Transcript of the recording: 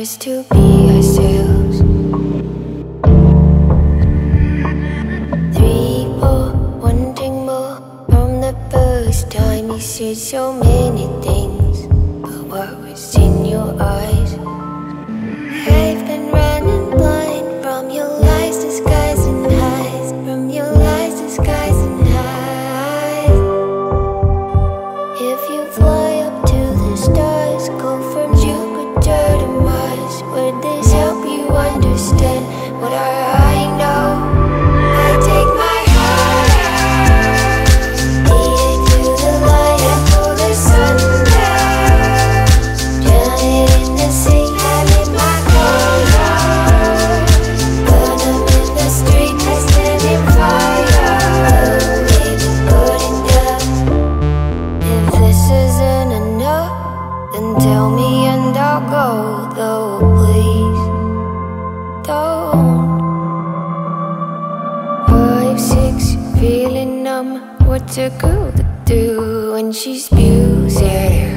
just to be ourselves. 3, 4, wanting more. From the first time you said so many things, but what was in your eyes? I've been running blind from your lies disguising highs, from your lies disguising highs. If you fly up to the stars, go from Jupiter to Mars, would this help you understand what I know? I take my heart, lead it to the light and pull the sun down, drown it in the sea, have it my color, burn them in the street, I stand in fire, baby, put it down. If this isn't enough, then tell me and I'll go, though please don't. 5, 6, feeling numb. What's a girl to do when she spews it?